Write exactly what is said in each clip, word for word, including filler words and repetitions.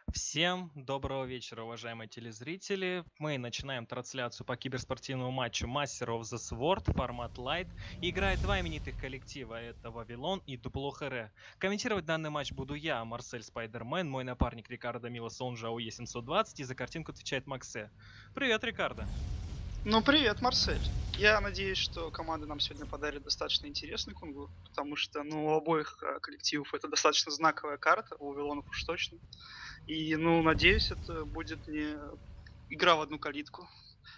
Всем доброго вечера, уважаемые телезрители. Мы начинаем трансляцию по киберспортивному матчу Master of the Sword, формат Light. Играет два именитых коллектива, это Вавилон и Дупло Хэре. Комментировать данный матч буду я, Марсель Спайдермен, мой напарник Рикардо Милос, он же АОЕ семьсот двадцать, и за картинку отвечает Максе. Привет, Рикардо. Ну, привет, Марсель. Я надеюсь, что команда нам сегодня подарит достаточно интересный кунгу, потому что, ну, у обоих э, коллективов это достаточно знаковая карта, у Вавилонов уж точно. И, ну, надеюсь, это будет не игра в одну калитку.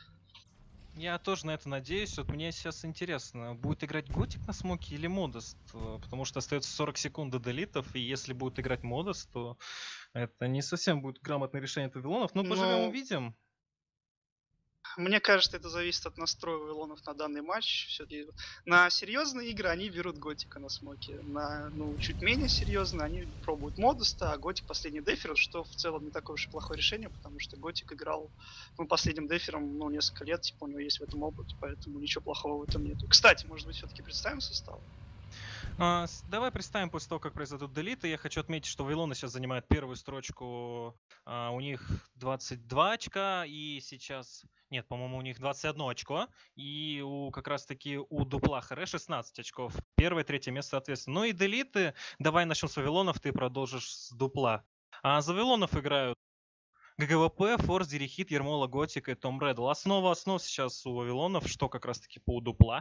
Я тоже на это надеюсь. Вот мне сейчас интересно, будет играть Готик на смоке или Модест? Э, Потому что остается сорок секунд до делитов, и если будет играть Модест, то это не совсем будет грамотное решение от Вавилонов. Ну, поживем Но увидим. мне кажется, это зависит от настроя Вавилонов на данный матч. Все-таки на серьезные игры они берут Готика на смоке. На, ну, чуть менее серьезно они пробуют Модеста, а Готик последний дефер, что в целом не такое уж и плохое решение, потому что Готик играл ну, последним дефером ну, несколько лет, типа у него есть в этом опыт, поэтому ничего плохого в этом нету. Кстати, может быть, все-таки представим состав? А, с- давай представим после того, как произойдут делиты. Я хочу отметить, что Вавилоны сейчас занимают первую строчку. А, у них двадцать два очка, и сейчас... Нет, по-моему, у них двадцать одно очко. И у как раз-таки у Дупла Харе шестнадцать очков. Первое, третье место, соответственно. Ну и делиты. Давай начнем с Вавилонов, ты продолжишь с Дупла. А за Вавилонов играют ГГВП, Форс, Дирихит, Ермола, Готик и Том Реддл. Основа основ сейчас у Вавилонов, что как раз-таки по Дупла.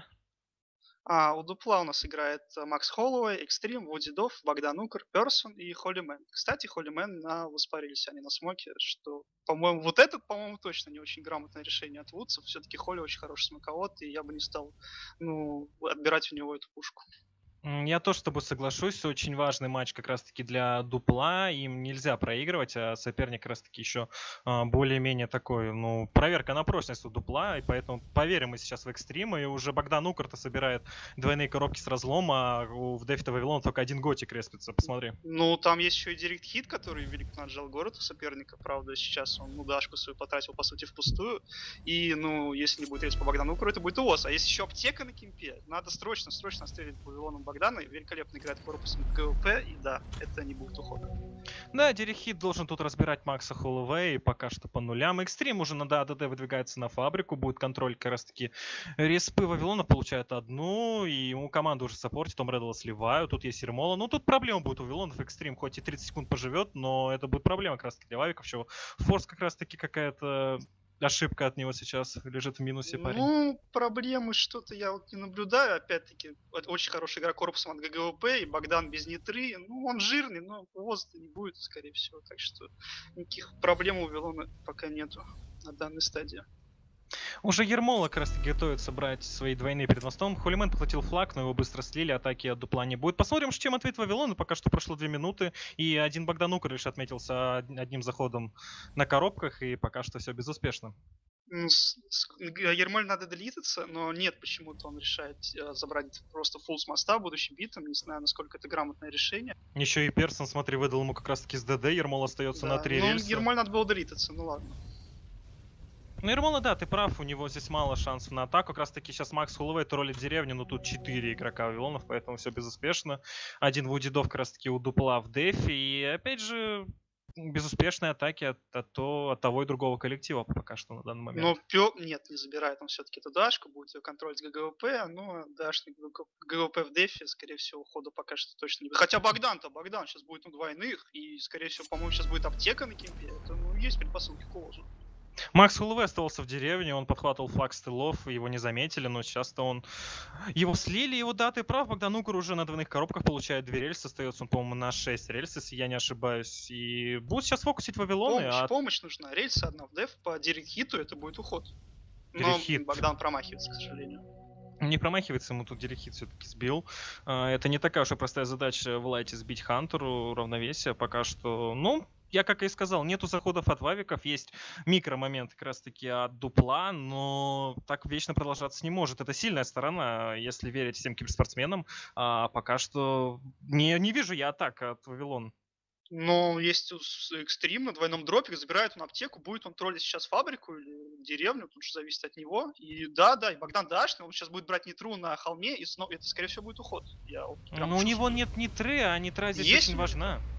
А, у Дупла у нас играет э, Макс Холлоуэй, Экстрим, Вуди Дофф, Богдан Укр, Персон и Холли Мэн. Кстати, Холли Мэн на воспарились они на смоке, что, по-моему, вот это, по-моему, точно не очень грамотное решение от Вудса. Все-таки Холли очень хороший смоковод, и я бы не стал, ну, отбирать у него эту пушку. М, Я тоже с тобой соглашусь. Очень важный матч как раз-таки для Дупла. Им нельзя проигрывать, а соперник как раз-таки еще а, более-менее такой, ну, проверка на прочность у Дупла. И поэтому поверим мы сейчас в экстрим. И уже Богдан Укрта собирает двойные коробки с разлома. А у- в Дефита Вавилона только один готик респится. Посмотри. Ну, там есть еще и Директ Хит, который великолепно отжал город у соперника. Правда, сейчас он, ну, дашку свою потратил, по сути, впустую. И, ну, если не будет рейс по Богдану Укру, это будет УОС. А есть еще аптека на кемпе. Надо срочно, срочно стрелять по Вавилону Богдана. Великолепно играет корпусом ГВП. И да, это не будет ухода. Да, Дерехит должен тут разбирать Макса Холлоуэй, пока что по нулям. Экстрим уже на АДД выдвигается на фабрику, будет контроль как раз таки респы Вавилона получают одну, и ему команду уже саппортит, Том Реддла сливают, тут есть Ермола. Ну, тут проблема будет у Вавилонов, Экстрим хоть и тридцать секунд поживет, но это будет проблема как раз таки для Вавиков, чего Форс как раз таки какая-то ошибка от него сейчас лежит в минусе, парень. Ну, проблемы что-то я вот не наблюдаю. Опять-таки, вот очень хороший игрок корпусом от ГГВП, и Богдан без нитры. Ну, он жирный, но возраста не будет, скорее всего. Так что никаких проблем у Вилона пока нету на данной стадии. Уже Ермола как раз таки готовится брать свои двойные перед мостом. Холимен подхватил флаг, но его быстро слили, атаки от дупла не будет. Посмотрим, чем ответит Вавилон. Пока что прошло две минуты, и один Богдан Укр лишь отметился од- одним заходом на коробках, и пока что все безуспешно. Ну, с- с- Г- Ермоль надо делитаться, но нет, почему-то он решает э, забрать просто фулл с моста будущим битом. Не знаю, насколько это грамотное решение. Еще и Персон, смотри, выдал ему как раз таки с ДД. Ермол остается на Да, три ну рельса. Ермоль надо было делитаться, ну ладно. Ну, Ермола, да, ты прав, у него здесь мало шансов на атаку. Как раз таки сейчас Макс Холлоуэй троллит деревню, но тут четыре игрока Вавилонов, поэтому все безуспешно. Один Вудидов как раз таки у дупла в дефе. И опять же, безуспешные атаки от, от, то- от того и другого коллектива пока что на данный Но момент. Пё... Нет, не забирает он все-таки эту дашку, будет ее контролить ГГВП, но дашник ГГВП в дефе, скорее всего, хода пока что точно не будет. Хотя Богдан-то, Богдан сейчас будет на двойных, и, скорее всего, по-моему, сейчас будет аптека на кемпе, это, ну, есть предпосылки к уложу. Макс Холлоуэй оставался в деревне, он подхватывал флаг с тылов, его не заметили, но сейчас-то он... Его слили, его да, ты прав, Богдан Укр уже на двойных коробках получает две рельсы, остается он, по-моему, на шесть рельс, если я не ошибаюсь. И будет сейчас фокусить Вавилоны, Помощь, а помощь нужна. Рельса одна в деф, по директ-хиту это будет уход. Но Дерехит Богдан промахивается, к сожалению. не промахивается, ему тут Дирихит все-таки сбил. А, Это не такая уж и простая задача в лайте сбить Хантеру равновесие пока что. Ну, я как и сказал, нету заходов от вавиков, есть микромомент как раз-таки от дупла, но так вечно продолжаться не может. Это сильная сторона, если верить всем киберспортсменам. А пока что не, не вижу я атак от Вавилон. Но есть у с- экстрим на двойном дропе, забирает он аптеку, будет он троллить сейчас фабрику или деревню, тут же зависит от него. И да, да, и Богдан Дашный, он сейчас будет брать нитру на холме, и снова это, скорее всего, будет уход. Я вот прям Но у него чувствую. нет нитры, а нитра здесь Есть очень у него нитра? важна.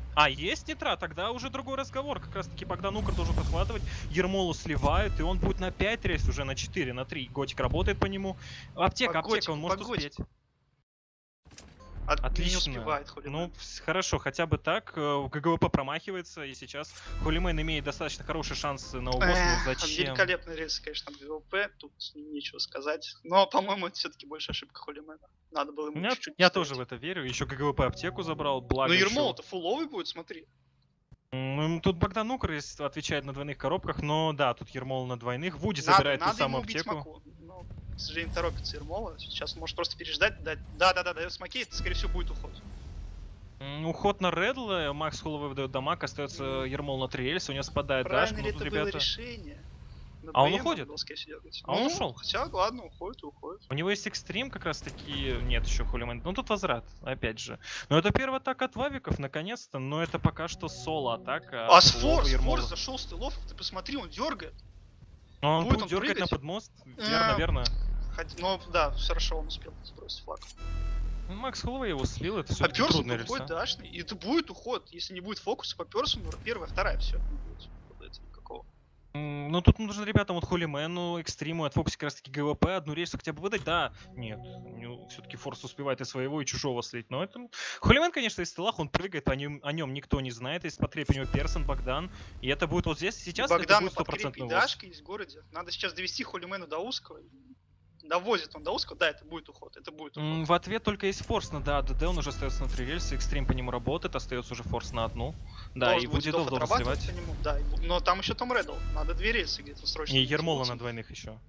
А, есть нитра, тогда уже другой разговор. Как раз таки Богдан Укр должен подхватывать. Ермолу сливают, и он будет на пять рейс, уже на четыре, на три. Готик работает по нему. Аптека, По аптека, он Готику, может по успеть. Готику. От... Не Отлично. успевает Холимен. Ну, вс- хорошо, хотя бы так. э, ГГВП промахивается, и сейчас Холимен имеет достаточно хороший шанс на увоз. Ну Эх, зачем? великолепный рейс, конечно, от ГВП, тут нечего сказать. Но, по-моему, это все-таки больше ошибка Холимена. Надо было ему Я, чуть-чуть я поставить. тоже в это верю. Еще ГГВП аптеку забрал, благо Ну, еще- Ермол-то фуловый будет, смотри. М, Тут Богдан Укр есть, отвечает на двойных коробках, но да, тут Ермол на двойных. Вуди Надо, забирает ту надо ему самую убить аптеку. смоку. Но, к сожалению, торопится Ермола. Сейчас он может просто переждать. дать- Да-да-да, дает смоки, это, скорее всего, будет уход. М, Уход на Редла, Макс Холловой выдает дамаг, остается Ермол на три рельса, у него спадает дашка, Правильно но ли тут это было ребята... решение? На А он БМ уходит? был, скорее всего, дергать. А он Ну, ушел? Хотя, ладно, уходит, уходит. У него есть экстрим, как раз таки, нет еще Холлиман. Ну тут возврат, опять же. Но это первая атака от Вавиков, наконец-то, но это пока что соло-атака. А от с Холлова Форс, Ермола. Форс зашел с тылов, ты посмотри, он дергает. Но он будет будет он дергать на прыгать? подмост, верно, Э, верно. Хотя, ну, да, все хорошо, он успел сбросить флаг. Ну, Макс Холловой его слил, это А все-таки Персон трудная уходит рельса. дашный, и это будет уход. Если не будет фокуса по Персону, первая, вторая, все, не будет ухода никакого. М, Ну тут нужно ребятам вот Холлимену, Экстриму, от Фокуса как раз таки ГВП, одну рельсу хотя бы выдать, да, нет, все-таки Форс успевает и своего, и чужого слить, но это... Холлимен, конечно, из стелах, он прыгает, о нем, о нем никто не знает, есть потреб у него Персон, Богдан, и это будет вот здесь, сейчас это Богдан будет под стопроцентный крепкой увоз. дашкой есть в городе. Надо сейчас довести Холимена до узкого. Довозит он до узкого, да, это будет уход, это будет уход. М, В ответ только есть Форс на да, ДД, он уже остается на три рельсы, Экстрим по нему работает, остается уже Форс на одну. Да, Должен и будет Вудидов Дов должен отрабатывать сливать. по нему, да, и бу- но там еще Том Реддл, надо две рельсы где-то срочно. И найти Ермола лоцман. на двойных еще.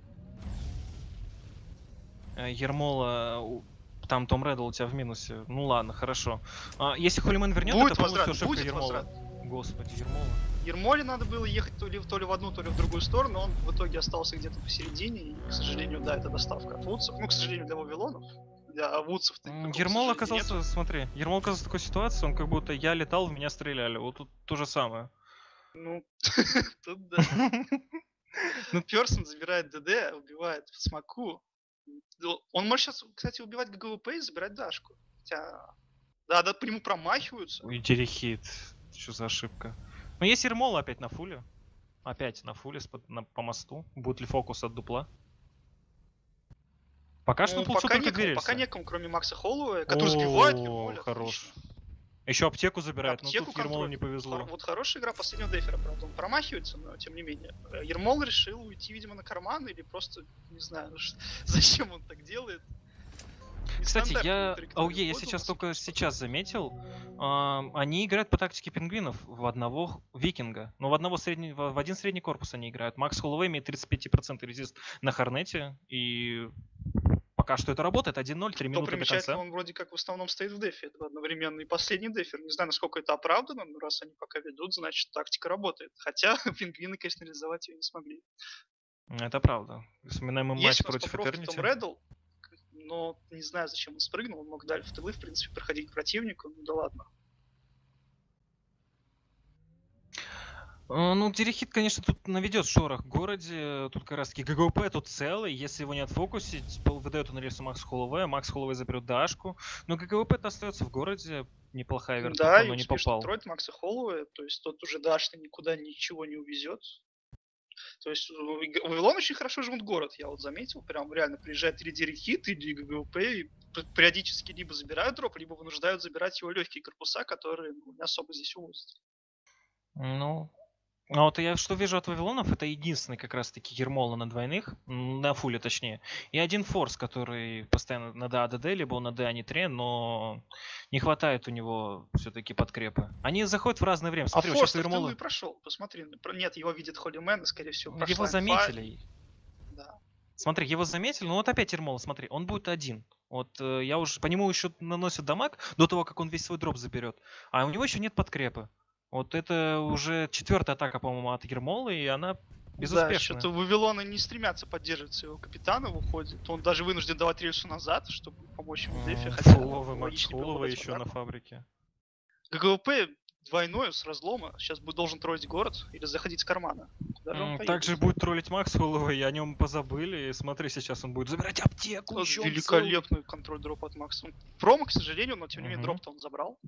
Э, Ермола, у- там Том Реддл у тебя в минусе. Ну ладно, хорошо. А, если Холлимен вернет, Будет это полностью возврат, ошибка будет Ермола. возврат. Господи, Ермола. Ермоле надо было ехать то ли, то ли в одну, то ли в другую сторону, он в итоге остался где-то посередине, и, к сожалению, да, это доставка от Вудсов. Ну, к сожалению, для Вавилонов, для Вудсов. М, Ермол оказался, смотри, Ермол оказался в такой ситуации, он как будто я летал, в меня стреляли. Вот тут то же самое. Ну, тут да. Ну, Персон забирает ДД, убивает Смоку. Ну, Он может сейчас, кстати, убивать ГГВП и забирать Дашку. Хотя, да, да, по нему промахиваются. Ой, Дерехит. Что за ошибка? Ну, есть Ермол опять на фуле. Опять на фуле спод- на- по мосту. Будет ли фокус от дупла? Пока что Ну, он получил пока, только две некому, пока рельсы. некому, кроме Макса Холлоуэя, который сбивает О, Ермоля. хорош. отлично. Еще аптеку забирает, но Аптеку тут Ермолу контроль. не повезло. Хор- Вот хорошая игра последнего дефера, правда. Он промахивается, но тем не менее. Э, Ермол решил уйти, видимо, на карман или просто, не знаю, ш- зачем он так делает. Кстати, Нестандартную я траекторию АОЕ я хода сейчас у нас только выпустил. сейчас заметил. ам, Они играют по тактике пингвинов в одного викинга. Но в одного средний, в в один средний корпус они играют. Макс Холловей имеет тридцать пять процентов резист на Хорнете. И пока что это работает. один ноль, три Что минуты до примечательно, конца. он вроде как в основном стоит в дефе. Это одновременно и последний дефер. Не знаю, насколько это оправдано, но раз они пока ведут, значит тактика работает. Хотя пингвины, конечно, реализовать ее не смогли. Это правда. Вспоминаем мы матч Есть у нас против по профи Том Eternity. Реддл, но не знаю, зачем он спрыгнул. Он мог дальше в тылы, в принципе, проходить к противнику. Ну да ладно. А, Ну, Дерехит, конечно, тут наведет шорох в городе. Тут как раз таки ГГП тут целый. Если его не отфокусить, пол- выдает он рельсу Макс Холловея. Макс Холловей заберет Дашку. Но ГГП-то остается в городе. Неплохая вертуха, Да, и но не успешный попал. тройт Макса Холлоуэя. То есть тот уже дашный никуда ничего не увезет. То есть у Иг- Вавилон очень хорошо жмут город, я вот заметил. Прям реально приезжает или Дерехит, или ГГП, и п- периодически либо забирают дроп, либо вынуждают забирать его легкие корпуса, которые ну, не особо здесь увозят. Ну, а вот я что вижу от Вавилонов, это единственный как раз-таки Ермола на двойных, м, на фуле точнее, и один Форс, который постоянно на ДАДД, либо он на ДА не тре, но не хватает у него все-таки подкрепы. Они заходят в разное время. А Смотри, вот Форс сейчас у в тылу Ермола... и прошел, посмотри. про- Нет, его видит Холлимен, и, скорее всего, Его прошла инфа. заметили. Да. Смотри, его заметили, ну вот опять Ермола, смотри, он будет один. Вот э, я уже по нему еще наносят дамаг до того, как он весь свой дроп заберет. А у него еще нет подкрепы. Вот это уже четвертая атака, по-моему, от Ермолы, и она Да, безуспешная. что-то Вавилоны не стремятся поддерживать своего капитана в уходе. Он даже вынужден давать рельсу назад, чтобы помочь ему в дефе. М, Хотя Фуловый Макс логичнее было Фуловый дать в еще на атаку. фабрике. ГГВП двойной с разлома. Сейчас будет должен троить город или заходить с кармана. Куда же он М, поедет? Также будет троллить Макс Фуловый, и о нем позабыли. И смотри, сейчас он будет забирать аптеку. Вот ещё он целый. великолепный контроль дропа от Макса. Он промо, к сожалению, но тем не менее Мгм. дроп-то он забрал.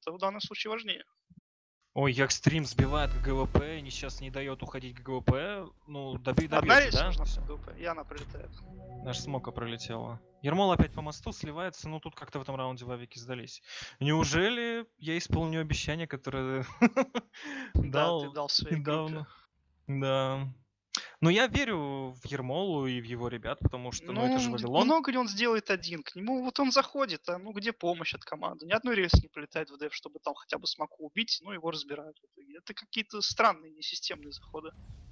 Это в данном случае важнее. Ой, Якстрим сбивает ГГВП, не сейчас не дает уходить ГГВП. Ну, доби Одна добьет же, рельса да? нужна Всё. под ГВП, и она прилетает. Даже смока пролетела. Ермол опять по мосту сливается, но тут как-то в этом раунде вавики сдались. Неужели я исполню обещание, которое Да, ты дал дал своей группе. недавно? Да. Но я верю в Ермолу и в его ребят, потому что, ну, это же Ну, Вавилон. много ли он сделает один? К нему вот он заходит, а ну где помощь от команды? Ни одной рельсы не прилетает в деф, чтобы там хотя бы смоку убить, ну его разбирают в итоге. Это какие-то странные, несистемные заходы.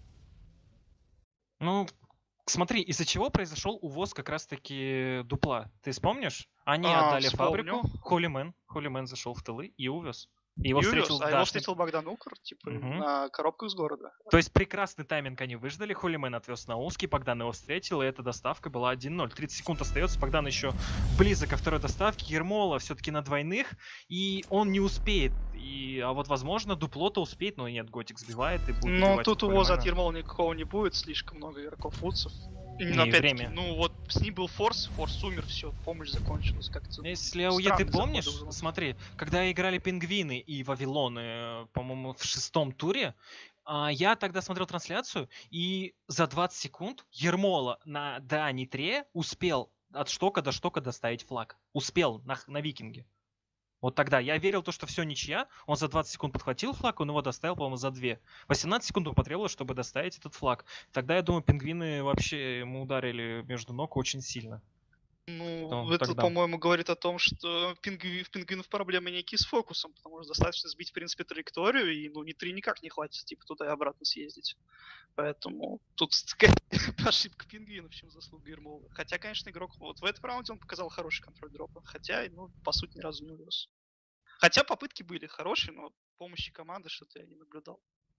Ну, смотри, из-за чего произошел увоз как раз-таки дупла. Ты вспомнишь? Они А, отдали вспомню. фабрику, Холлимен, Холлимен зашел в тылы и увез. И его И встретил увез. А его Дашник. встретил Богдан Укр, типа, Мгм. на коробках с города. То есть прекрасный тайминг они выждали, Холлимен отвез на узкий, Богдан его встретил, и эта доставка была один ноль. тридцать секунд остается, Богдан еще близок ко второй доставке, Ермола все-таки на двойных, и он не успеет. И, а вот, возможно, дупло-то успеет, но нет, Готик сбивает и будет Но убивать тут увоза от Холлимена. Ермола никакого не будет, слишком много игроков вудсов. Именно Не, опять-таки, время. ну вот с ним был форс, форс умер, все, помощь закончилась. Как-то Если АУЕ, ты странные заходы помнишь, у Вавилона. смотри, когда играли Пингвины и Вавилоны, э, по-моему, в шестом туре, а, я тогда смотрел трансляцию, и за двадцать секунд Ермола на Да-Нитре успел от штока до штока доставить флаг. Успел на, х- на Викинге. Вот тогда я верил, то, что все ничья. Он за двадцать секунд подхватил флаг, он его доставил, по-моему, за две. восемнадцать секунд ему потребовалось, чтобы доставить этот флаг. Тогда, я думаю, пингвины вообще ему ударили между ног очень сильно. Ну, То- это, тогда. по-моему, говорит о том, что пингви- в пингвинов проблемы некие с фокусом, потому что достаточно сбить, в принципе, траекторию, и, ну, ни три никак не хватит, типа, туда и обратно съездить. Поэтому тут такая ошибка пингвинов, чем заслуга Ермола. Хотя, конечно, игрок вот в этом раунде он показал хороший контроль дропа, хотя, ну, по сути, ни разу не увез. Хотя попытки были хорошие, но помощи команды что-то я не наблюдал.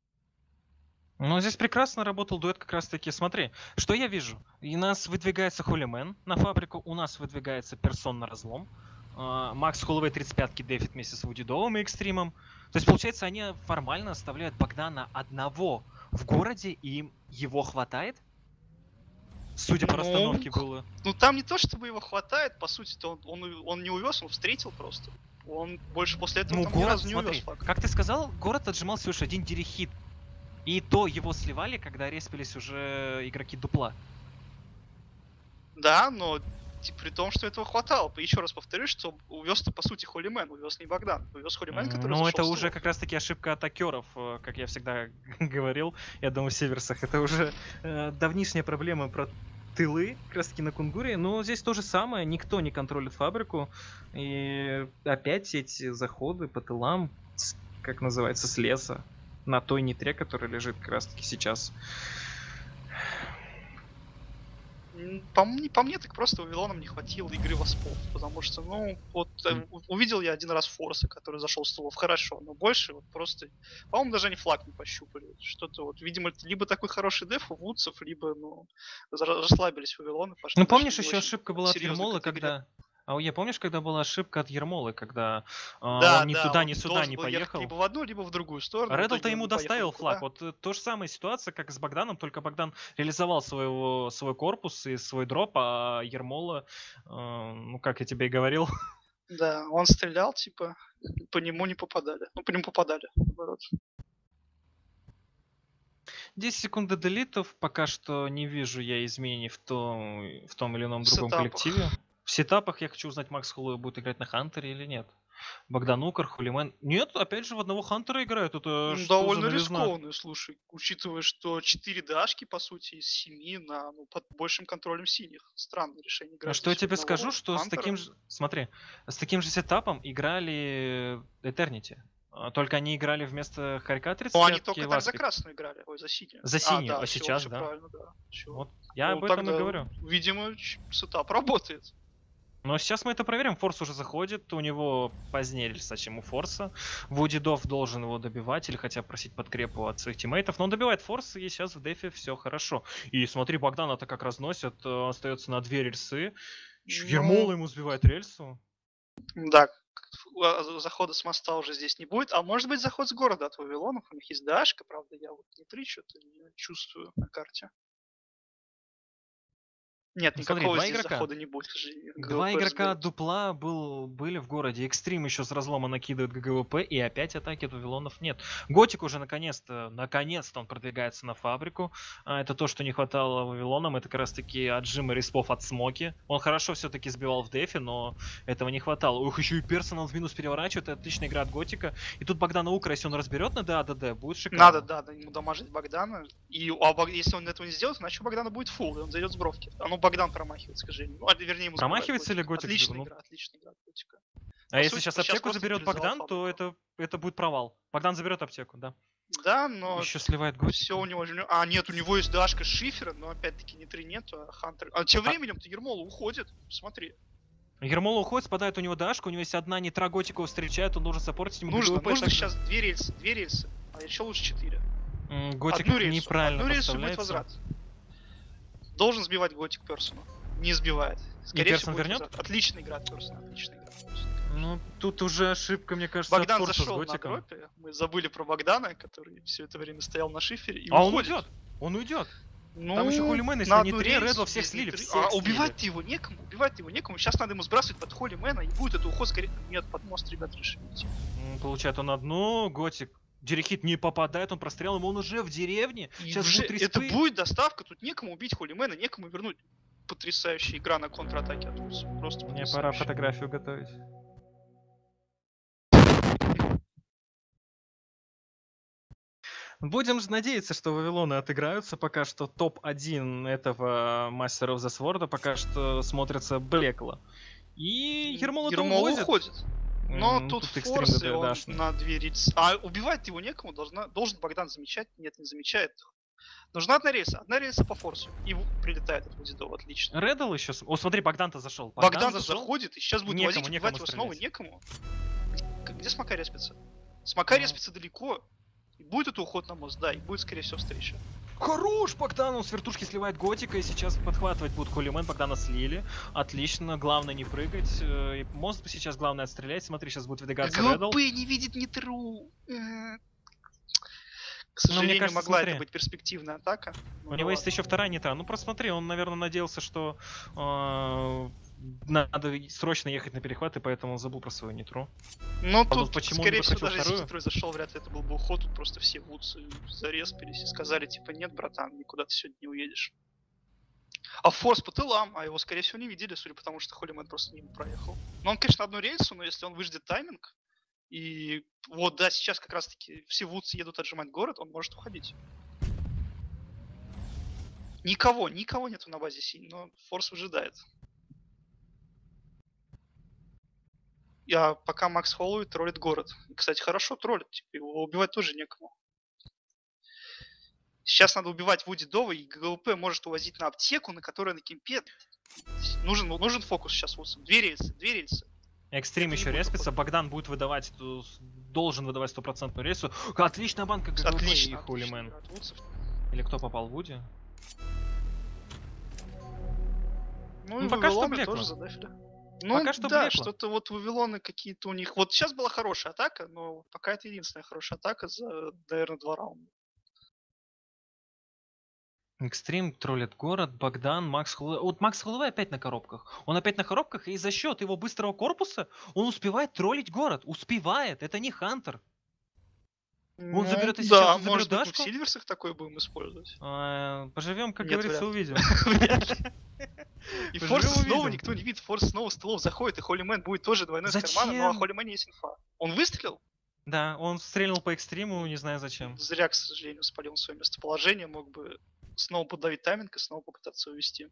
Ну, здесь прекрасно работал дуэт как раз-таки. Смотри, что я вижу? И нас выдвигается Холлимен на фабрику, у нас выдвигается Персон на разлом. а, Макс Холловей тридцать пятки дефит вместе с Вудидовым и Экстримом. То есть, получается, они формально оставляют Богдана одного в городе, и им его хватает? Судя по Ну, расстановке было. Ну там не то, чтобы его хватает, по сути-то он, он, у- он не увез, он встретил просто. Он больше после этого Ну, там ни город, разу не увез смотри, флаг. как ты сказал, город отжимал всего лишь один дирихит. И то его сливали, когда респились уже игроки дупла. Да, но ти- при том, что этого хватало. Еще раз повторюсь, что увез-то по сути Холлимен, увез не Богдан. Увез Холлимен, М, который Ну, зашел это с уже тылов. как раз-таки ошибка атакеров, э, как я всегда говорил, я думаю, в Северсах. Это уже э, давнишняя проблема про тылы, как раз-таки на Кунгуре. Но здесь то же самое, никто не контролит фабрику. И опять эти заходы по тылам, с- как называется, с леса, на той нитре, которая лежит как раз-таки сейчас. М, По мне, по мне, так просто Вавилоном не хватило игры воспов, потому что, ну, вот э, М. у- увидел я один раз Форса, который зашел с тылов, хорошо, но больше вот просто, по-моему, даже они флаг не пощупали. Что-то вот, видимо, это либо такой хороший деф у Вудсов, либо, ну, зара- расслабились Вавилоны, пошли, Ну, зашли помнишь, не еще очень ошибка была от серьезно к Ермолы, этой игре. когда... А я помнишь, когда была ошибка от Ермолы, когда а, Да, он ни да, туда, ни он сюда должен не был ехать поехал? либо в одну, либо в другую сторону, в Реддл-то итоге он ему не поехал доставил флаг. никуда. Вот э, то же самая ситуация, как и с Богданом, только Богдан реализовал своего, свой корпус и свой дроп, а Ермола, э, ну, как я тебе и говорил, Да, он стрелял, типа, по нему не попадали. Ну, по нему попадали, наоборот. десять секунд до делитов, пока что не вижу я изменений в том, в том или ином В другом сетапах. коллективе. В сетапах я хочу узнать, Макс Холлоу будет играть на Хантере или нет. Богдан Укр, Хулимен. Нет, опять же, в одного Хантера играют. Это М, что за Довольно новизна? рискованный, слушай, учитывая, что четыре дашки, по сути, из семи на ну, под большим контролем синих. Странное решение А играть что я здесь в тебе скажу, одного что с таким Хантера. же, смотри, с таким же сетапом играли Eternity. А, Только они играли вместо Харька Но они тридцать пять только и так за Васпик. красную играли, ой, за синюю. За А, синюю, да, а все, сейчас, все да. правильно, да. Всё. Вот я Ну, об этом и тогда, говорю. видимо, ч- сетап работает. Но сейчас мы это проверим. Форс уже заходит, у него позднее рельса, чем у Форса. Вудидов должен его добивать или хотя бы просить подкрепу от своих тиммейтов. Но он добивает Форс, и сейчас в дефе все хорошо. И смотри, Богдана-то как разносят, э, остается на две рельсы. Чё, Ермола Ну, ему сбивает рельсу. да, к- а, захода с моста уже здесь не будет. А может быть заход с города от Вавилонов. У них есть дашка, правда, я вот не три что-то не чувствую на карте. Нет, Ну, смотри, никакого два здесь игрока. захода не будет, к сожалению. Два ГВП игрока от разберет. дупла был, были в городе. Экстрим еще с разлома накидывает ГГВП, и опять атаки от Вавилонов нет. Готик уже наконец-то, наконец-то он продвигается на фабрику. А, это то, что не хватало Вавилонам. Это как раз таки отжимы респов от Смоки. Он хорошо все-таки сбивал в дефе, но этого не хватало. Ух, еще и персонал в минус переворачивает. Это отличная игра от Готика. И тут Богдана Укра, если он разберет на ДАДД, будет шикарно. Надо, да, да, ему дамажить Богдана. И а, Бог- если он этого не сделает, значит у Богдана будет фул, и он зайдет с бровки. А ну Богдан промахивает, скажи. Ну, а, вернее, ему сбивает Промахивается или Готик. Готик Отличная сбил? Ну, игра, отличная игра от Готика. а По если сути, сейчас сейчас аптеку просто заберет нейтрализовал Богдан, то фабрику. это, это будет провал. Богдан заберет аптеку, да. Да, но Еще сливает Готик. все у него же... А, нет, у него есть дашка с шифера, но опять-таки не три нету, а Хантер... А тем А- временем-то Ермола уходит, смотри. Ермола уходит, спадает у него дашка, у него есть одна нитра Готика, его встречает, он должен саппортить ему Нужно, ГГВП нужно также. сейчас две рельсы, две рельсы, а еще лучше четыре. М, Готик Одну рельсу, неправильно одну рельсу будет подставляется. возврат. Должен сбивать Готик Персону. Не сбивает. Скорее Персон всего, будет вернет? возврат. Отличная игра от Персона, отличная игра от Персона. Ну, тут уже ошибка, мне кажется, Богдан от Форса с зашел на Готиком. дропе, мы забыли про Богдана, который все это время стоял на шифере и А он уходит. уйдет, он уйдет. Ну, Там еще Холимэн, если на не одну три, рельсу, Редла всех без слили, нитры- всех А слили. убивать его некому, убивать его некому. Сейчас надо ему сбрасывать под Холимена, и будет это уход скорее... Нет, под мост, ребят, решили идти. М, Получает он одну, Готик. Дирихит не попадает, он прострел, ему он уже в деревне. И Сейчас уже будут это респы. будет доставка, тут некому убить Холимена, некому вернуть. Потрясающая игра на контратаке от Урса. Просто Мне пора потрясающая. фотографию готовить. Будем же надеяться, что Вавилоны отыграются. Пока что топ один этого Мастера of the Sword пока что смотрится блекло. И Ермола-то Ермола увозит. уходит. Но М, тут экстрим форс, и ДД он дашный. на две рельсы. А убивать его некому, должна, должен Богдан замечать. Нет, не замечает. Нужна одна рельса. Одна рельса по форсу. И в- прилетает от Вудидова, отлично. Реддл еще... с- О, смотри, Богдан-то зашел. Богдан зашел. заходит, и сейчас будет Некому, возить, некому убивать его снова стрелять. некому. К- Где Смока респится? Смока Ну. респится далеко. И будет это уход на мост, да, и будет, скорее всего, встреча. Хорош, Богдан, он с вертушки сливает Готика, и сейчас подхватывать будут Холимен, Богдана слили. Отлично, главное не прыгать. э, и Мост сейчас главное отстрелять. Смотри, сейчас будет выдвигаться Реддл. ГЛП не видит нитру. Э. К Ну, мне сожалению, кажется, могла смотри. это быть перспективная атака. У него есть еще вторая нитра. Ну просто смотри, он, наверное, надеялся, что э, надо срочно ехать на перехват, и поэтому забыл про свою нитру. Но Подумал, тут, почему он скорее не всего, захотел даже если вторую? нитрой зашел, вряд ли это был бы уход. Тут просто все вудсы зареспились и сказали, типа, нет, братан, никуда ты сегодня не уедешь. А форс по тылам, а его, скорее всего, не видели, судя по тому, что Холимэн просто мимо проехал. Но он, конечно, одну рельсу, но если он выждет тайминг, и вот, да, сейчас как раз-таки все вудсы едут отжимать город, он может уходить. Никого, никого нету на базе синь, но форс выжидает. А пока Макс Холлоуи троллит город. И, кстати, хорошо троллит, типа, его убивать тоже некому. Сейчас надо убивать Вуди Дова, и ГЛП может увозить на аптеку, на которой на кемпе. Нужен, нужен фокус сейчас вудсам. Две рельсы, две рельсы. Экстрим Это не еще будет респится, ухода. Богдан будет выдавать, эту с- должен выдавать стопроцентную рейсу. Отличная банка ГГВП и Отлично, отлично Холимен. игра от вудсов. Или кто попал, Вуди? Ну, Ну, и пока что Вавилоны блекло. тоже задафили. Ну, Пока что да, блекло. что-то вот Вавилоны какие-то у них... Вот сейчас была хорошая атака, но пока это единственная хорошая атака за, наверное, два раунда. Экстрим троллит город, Богдан, Макс Холлоуэй. Вот Макс Холлоуэй опять на коробках. Он опять на коробках, и за счет его быстрого корпуса он успевает троллить город. Успевает, это не Хантер. Он заберет, и сейчас да, он заберет может быть, мы в дашку? Сильверсах такое будем использовать. А, Поживем, как Нет, говорится, вряд ли. увидим. И Поживем, Форс снова увидим. никто не видит, Форс снова с тылов заходит, и Холлимен будет тоже двойной с кармана, но о Зачем? Холлимене есть инфа. Он выстрелил? Да, он стрельнул по экстриму, не знаю зачем. Зря, к сожалению, спалил свое местоположение, мог бы снова подавить тайминг и снова попытаться увести.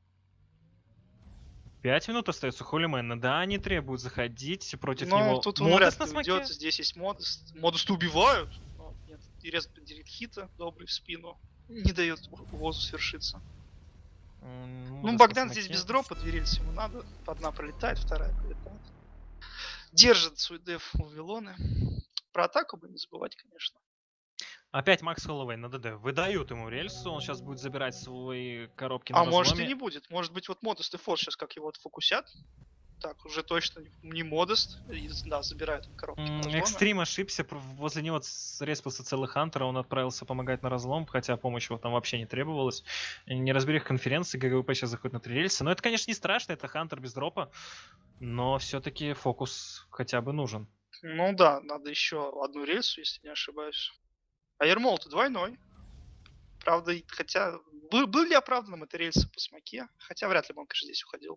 Пять минут остается Холлимена. Да, они требуют заходить против Но него. тут он Модес вряд на ли смоке? уйдет, здесь есть Модест. Модест убивают, но нет, и рез директ хита, добрый в спину, не дает увозу свершиться. М, Ну, Модес на Богдан здесь смоке. без дропа, две рельсы ему надо. Одна пролетает, вторая пролетает. Держит свой деф Вавилоны. Про атаку бы не забывать, конечно. Опять Макс Холлоуэй на ДД. Выдают ему рельсу, он сейчас будет забирать свои коробки на А разломе. может и не будет. Может быть, вот Модест и Форс сейчас как его отфокусят. Так, уже точно не- не Модест. И, да, забирает он коробки М, на разломе. Экстрим ошибся, пр- возле него ц- респился целый Хантер, он отправился помогать на разлом, хотя помощь его там вообще не требовалась. Не разберих конференции, ГГВП сейчас заходит на три рельса. Но это, конечно, не страшно, это Хантер без дропа, но все-таки фокус хотя бы нужен. Ну да, надо еще одну рельсу, если не ошибаюсь. А Ермол-то двойной. Правда, и- хотя... Был, был ли оправданным это рельсы по смоке? Хотя вряд ли бы он, конечно, здесь уходил.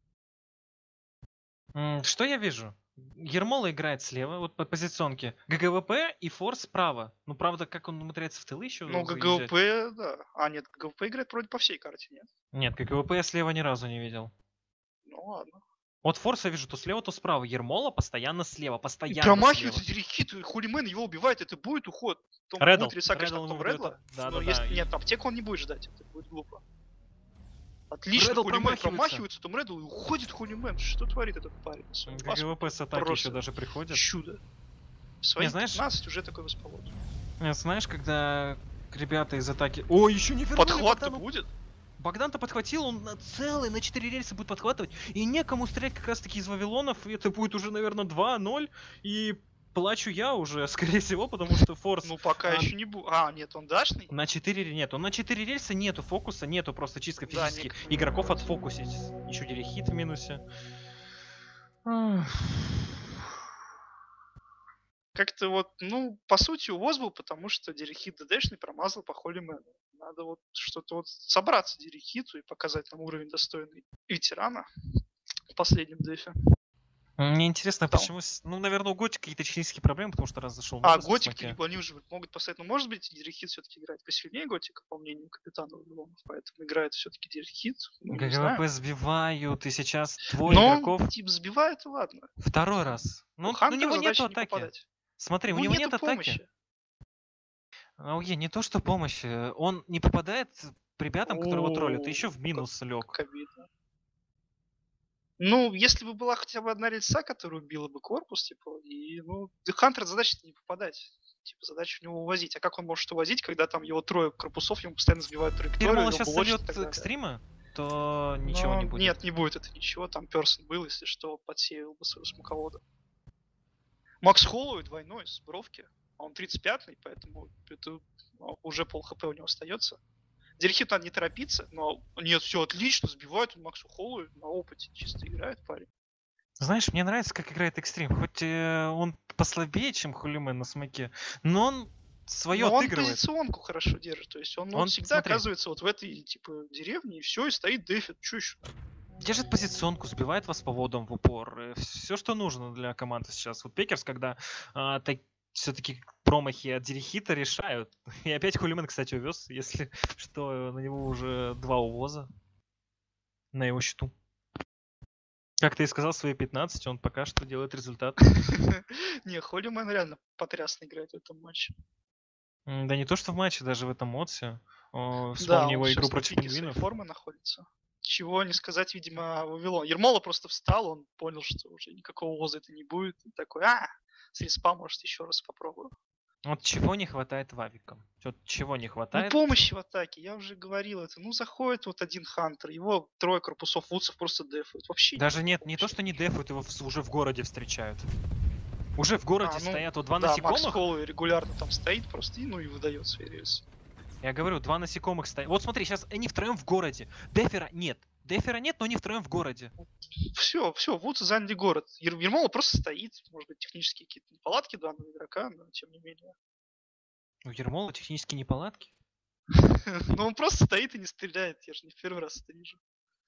М, Что я вижу? Ермола играет слева, вот по позиционке. ГГВП и Форс справа. Ну, правда, как он умудряется в тылы еще Ну, заезжать? ГГВП, да. А, нет, ГГВП играет вроде по всей карте, нет? Нет, ГГВП я слева ни разу не видел. Ну ладно. Вот Форса вижу то слева, то справа. Ермола постоянно слева, И постоянно промахивается слева. Дирихит, и Хулимен его убивает, это будет уход. Том, Реддл. будет риса, конечно, Реддл от ему Том выдает- Редла. Да, но да, если да. и нет, аптеку он не будет ждать, это будет глупо. Отлично, Реддл Хулимен промахивается. промахивается, Том Редл, и уходит Хулимен. Что творит этот парень? на своем паспорте? ГГВП с атаки Просто еще даже приходят. Чудо. Свои знаешь- пятнадцать уже такой восполод. Э, Знаешь, когда ребята из атаки... О, еще не вернули Подхват-то Богдану. будет? Богдан-то подхватил, он на целый, на четыре рельса будет подхватывать. И некому стрелять как раз-таки из Вавилонов. И это будет уже, наверное, два ноль. И плачу я уже, скорее всего, потому что Форс Ну пока А, еще не будет. А, нет, он дашный? на четыре ре- нет. Он на четыре рельса нету фокуса, нету просто чисто Да, физически никакой. игроков отфокусить. Еще Дирихит в минусе. Ах. Как-то вот, ну, по сути, увоз был, потому что Дирихит ДДшный промазал по Холлимену. Надо вот что-то вот собраться Дирихиту и показать нам уровень достойный ветерана в последнем дефе. Мне интересно, Там. почему... с- Ну, наверное, у Готика какие-то технические проблемы, потому что раз зашел А, Модест в Готик, смоке. либо они уже могут поставить, ну, может быть, Дирихит все-таки играет посильнее Готика, по мнению капитана Вавилонов, поэтому играет все-таки Дирихит. Ну, не знаю. ГГВП сбивают, и сейчас двое Но, игроков типа, сбивает, ладно. второй раз. Ну, У у Хантера него задача нету не атаки. попадать. Смотри, у Ну, него нету нет атаки. помощи. АУЕ не то что помощи, он не попадает к ребятам, которые его троллят, и О, еще в минус лег. Как обидно. Ну, если бы была хотя бы одна рельса, которая убила бы корпус, типа, и, ну, Хантер задача не попадать. Типа, задача у него увозить. А как он может увозить, когда там его трое корпусов, ему постоянно сбивают траекторию, Ермола его сейчас блочат и сольет так далее. к стрима, то ничего Но не будет. Нет, не будет это ничего. Там персон был, если что, подсеял бы своего смоковода. Макс Холлоуэй двойной с бровки. А он тридцать пятый, поэтому это ну, уже пол хп у него остается. Дирихит надо не торопиться, но нет, все отлично, сбивает он Максу Холлоуэй на опыте, чисто играет парень. Знаешь, мне нравится, как играет Экстрим. Хоть э, он послабее, чем Хулимен на смоке, но он свое Но он отыгрывает. позиционку хорошо держит, то есть он, Он, вот всегда смотри. оказывается вот в этой типа деревне, и все, и стоит дефит, что еще? Держит позиционку, сбивает вас поводом в упор. Все, что нужно для команды сейчас. Вот Пекерс, когда а, так, все-таки промахи от Дирихита решают. И опять Хулимен, кстати, увез, если что, на него уже два увоза на его счету. Как ты и сказал, свои пятнадцать, он пока что делает результат. Не, Холлимен реально потрясно играет в этом матче. М, Да не то, что в матче, даже в этом модсе. О, Да, Вспомни он его игру сейчас на против пике своей пингвинов. формы находится. Чего не сказать, видимо, о Вавилон. Ермола просто встал, он понял, что уже никакого воза это не будет. И такой, а, с респа, может, еще раз попробую. Вот чего не хватает Вавикам? Вот чего не Ну, хватает? помощи в атаке, я уже говорил это. Ну, заходит вот один Хантер, его трое корпусов вудсов просто дефают. Вообще Даже никакой нет, не то, помощи. что не дефают, его в- уже в городе встречают. Уже в городе А, ну, стоят вот два Да, Макс насекомых. Холлоуэй регулярно там стоит просто и, ну, и выдает свои рельсы. Я говорю, два насекомых стоят. Вот смотри, сейчас они втроем в городе. Дефера нет. Дефера нет, но они втроем в городе. Все, все, вудсы заняли город. Ер- Ермола просто стоит, может быть, технические какие-то неполадки данного игрока, но тем не менее. У Ермола технически неполадки. Но он просто стоит и не стреляет, я же не в первый раз это вижу.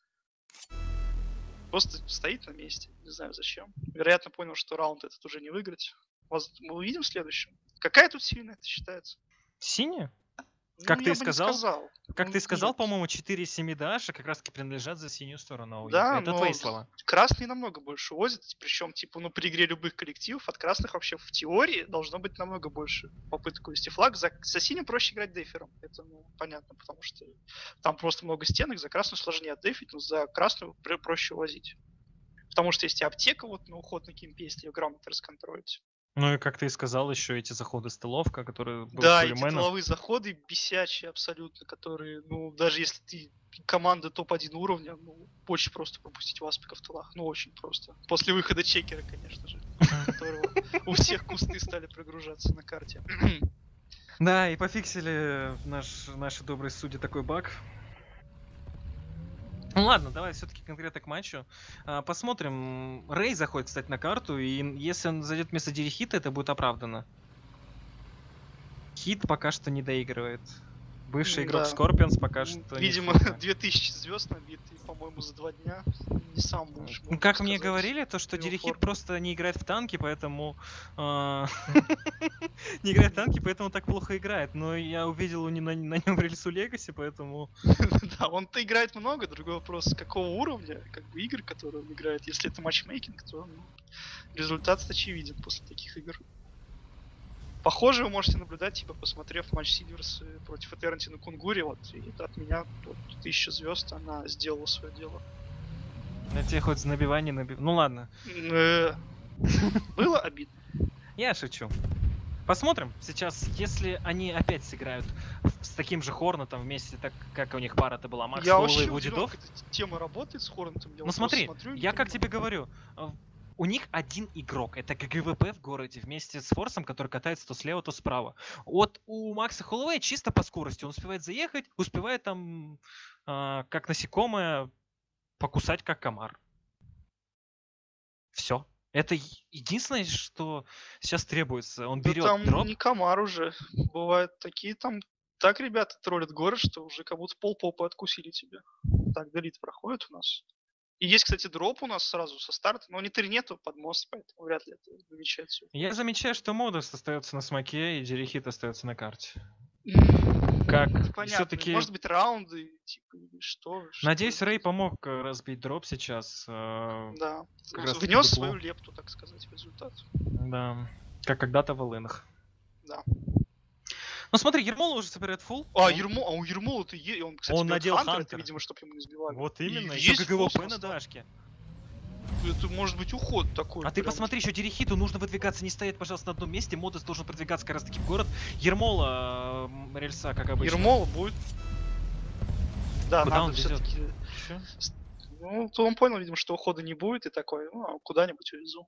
Просто стоит на месте, не знаю зачем. Вероятно, понял, что раунд этот уже не выиграть. Воз- Мы увидим в следующем. Какая тут сильная это считается? Синяя? Ну, Как я ты и бы не сказал, сказал. Как Ну, ты сказал, нет. по-моему, четыре семи Даша как раз таки принадлежат за синюю сторону АОЕ. Да, Это но твои слова. красные намного больше возят, причем, типа, ну, при игре любых коллективов от красных вообще в теории должно быть намного больше попыток вывести флаг. За, за синим проще играть дефером, это, ну, понятно, потому что там просто много стенок, за красную сложнее отдефить, но за красную пр- проще возить. Потому что есть и аптека вот на уход на кемпе, если ее грамотно расконтролить. Ну и как ты и сказал, еще эти заходы с тыловка, которые был Да, эти Сулейменов. тыловые заходы бесячие абсолютно, которые, ну, даже если ты команда топ один уровня, ну, очень просто пропустить васпика в тылах. Ну, очень просто. После выхода чекера, конечно же, которого у всех кусты стали прогружаться на карте. Да, и пофиксили наш, наши добрые судьи такой баг. Ну ладно, давай все-таки конкретно к матчу. А, посмотрим. Рэй заходит, кстати, на карту, и если он зайдет вместо Дирихита, это будет оправдано. Хит пока что не доигрывает. Бывший игрок Да. Скорпионс пока М, что не Видимо, в форме. две тысячи звезд набиты, по-моему, за два дня. Не сам лучший, Ну, можно как мне сказать. говорили, то что его Дирихит форме. просто не играет в танки, поэтому а, не играет в танки, поэтому так плохо играет. Но я увидел у не- на, на нем рельсу Легаси, поэтому Да, он-то играет много, другой вопрос, с какого уровня, как бы, игр, которые он играет. Если это матчмейкинг, то ну, результат очевиден после таких игр. Похоже, вы можете наблюдать, типа, посмотрев матч Сильверс э, против Этернити на Кунгуре, вот, и это от меня вот, тысяча звезд, она сделала свое дело. на тебе хоть набивание набив... Ну ладно, Э, Было обидно. я шучу. Посмотрим. Сейчас, если они опять сыграют в- с таким же Хорнетом вместе, так как у них пара-то была, Макс Я Холлоуэй вообще и удивлен, Вудидов. как эта тема работает с Хорнетом. Я Ну вот просто смотри, смотрю и не я как понимаю. тебе говорю, э, у них один игрок, это ГГВП в городе вместе с Форсом, который катается то слева, то справа. Вот у Макса Холлоуэя чисто по скорости, он успевает заехать, успевает там, а, как насекомое, покусать как комар. Все. Это е- единственное, что сейчас требуется. Он Да берет там дроп. не комар уже. Бывают такие там... Так ребята троллят город, что уже как будто полпопы откусили тебе. Так, делит проходит у нас. И есть, кстати, дроп у нас сразу со старта, но нитри нету под мост, поэтому вряд ли это замечается. Я замечаю, что Модус остается на смоке и Дирихит остается на карте. М, Как Непонятно. все-таки, Может быть, раунды, типа, или что? что надеюсь, это? Рэй помог э, разбить дроп сейчас. э, Да. Как раз таки Внес дупло. свою лепту, так сказать, в результат. Да. Как когда-то в Элэнах. Да. Ну смотри, Ермола уже собирает фулл. А, Он- Ермо, а у Ермола-то е... он, кстати, Он берет надел Хантера, это, Хантера. видимо, чтобы ему не сбивали. Вот И именно, еще есть фулл ГГВП на состав. дашке. Это может быть уход такой. А ты прям. посмотри, еще Дирихиту нужно выдвигаться, не стоять, пожалуйста, на одном месте. Модус должен продвигаться как раз таки в город. Ермола, м, рельса, как обычно. Ермола будет. Да, Куда он надо везет? все-таки. Чё? Ну, то он понял, видимо, что ухода не будет, и такой, ну, а куда-нибудь увезу.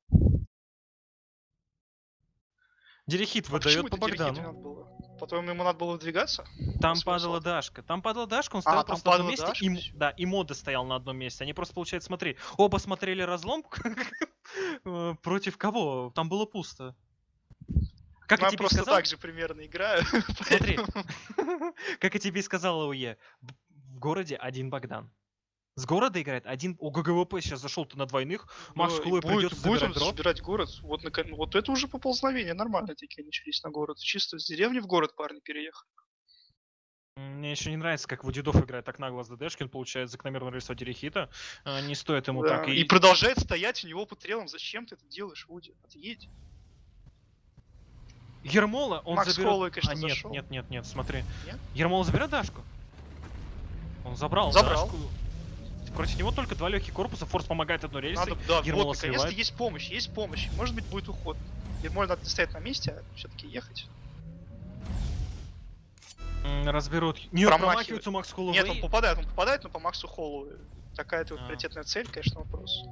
Дирихит А почему выдает по это Дирихиту не Богдану. надо было? По-твоему, ему надо было выдвигаться? Там Смысл? падала Дашка. Там падала Дашка, он А, стоял там просто на одном падала месте. Дашка, И, м- всё. да, и Мода стоял на одном месте. Они просто, получается, смотри, оба смотрели разлом. Э, Против кого? Там было пусто. Как Ну, я я тебе и просто сказал, так же примерно играю. смотри, поэтому- как я тебе и сказал, АУЕ, б- в городе один Богдан. С города играет один. У ГГВП сейчас зашел-то на двойных. Макс Да, и Холлоуэй будет, придется будет забирать он дроп. собирать город. Вот, нако- вот это уже поползновение нормально такие начались на город. Чисто с деревни в город парни переехали. М, Мне еще не нравится, как Вудидов играет так нагло с ДДшки. Он получает закономерное рельсо Дирихита. А, Не стоит ему Да, так. И И продолжает стоять у него под трелом. Зачем ты это делаешь, Вуди? Отъедь. Ермола, он Макс заберет... Холлоуэй, конечно, а, нет, зашел. нет, нет, нет, смотри. Нет? Ермола заберет Дашку. Он забрал, Забрал. Дашку. Против него только два легких корпуса. Форс помогает одной рельсой. Надо, да, Ермола вот, наконец-то сливает. есть помощь, есть помощь. Может быть, будет уход. Ермоле надо не стоять на месте, а все-таки ехать. М, Разберут. Нет, Промахивает. промахивается Макс Холлоуэй. Нет, он попадает, он попадает, но по Максу Холлоуэю. Такая-то вот А. приоритетная цель, конечно, вопрос.